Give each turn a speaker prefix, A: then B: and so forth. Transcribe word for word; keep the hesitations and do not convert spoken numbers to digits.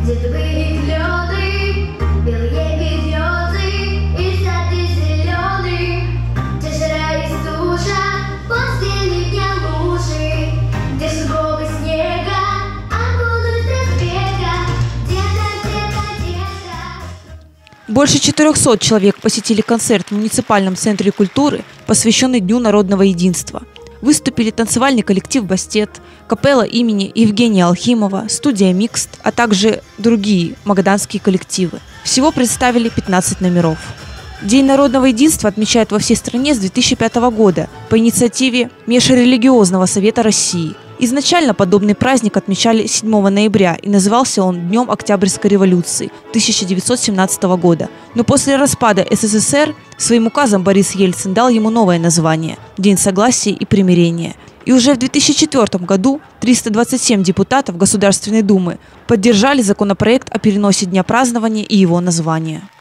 A: Больше четырёхсот человек посетили концерт в муниципальном центре культуры, посвященный Дню народного единства. Выступили танцевальный коллектив «Бастет», капелла имени Евгения Алхимова, студия «Микст», а также другие магаданские коллективы. Всего представили пятнадцать номеров. День народного единства отмечают во всей стране с две тысячи пятого года по инициативе Межрелигиозного совета России. Изначально подобный праздник отмечали седьмого ноября, и назывался он Днем Октябрьской революции тысяча девятьсот семнадцатого года. Но после распада СССР своим указом Борис Ельцин дал ему новое название – День согласия и примирения. И уже в две тысячи четвёртом году триста двадцать семь депутатов Государственной Думы поддержали законопроект о переносе дня празднования и его названия.